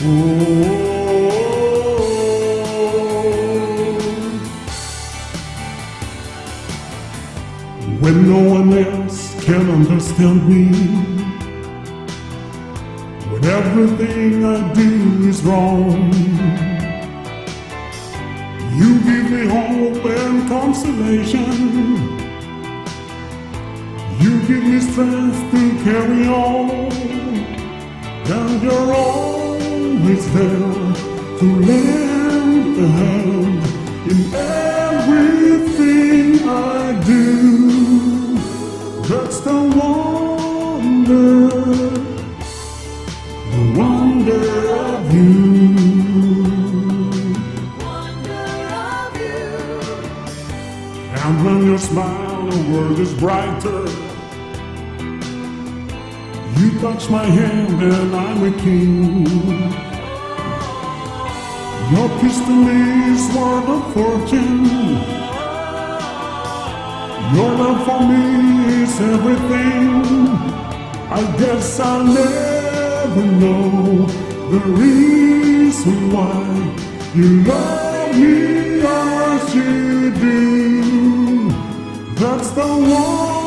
When no one else can understand me, when everything I do is wrong, you give me hope and consolation. You give me strength to carry on, and you're always there to lend a hand in everything I do. That's the wonder of you. And when you smile, the world is brighter. You touch my hand and I'm a king. Your kiss to me is worth a fortune. Your love for me is everything. I guess I'll never know the reason why you love me as you do. That's the one.